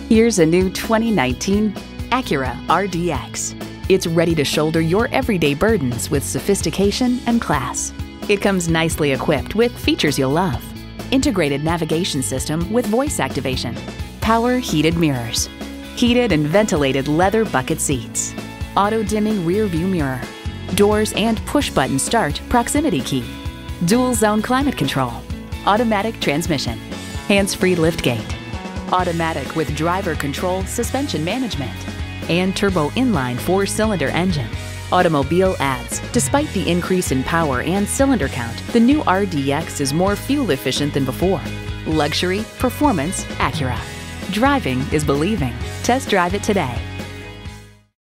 Here's a new 2019 Acura RDX. It's ready to shoulder your everyday burdens with sophistication and class. It comes nicely equipped with features you'll love. Integrated navigation system with voice activation, power heated mirrors, heated and ventilated leather bucket seats, auto-dimming rear view mirror, doors and push-button start proximity key, dual-zone climate control, automatic transmission, hands-free liftgate, automatic with driver control suspension management, and turbo inline 4-cylinder engine. Automobile adds, despite the increase in power and cylinder count, the new RDX is more fuel efficient than before. Luxury, performance, Acura. Driving is believing. Test drive it today.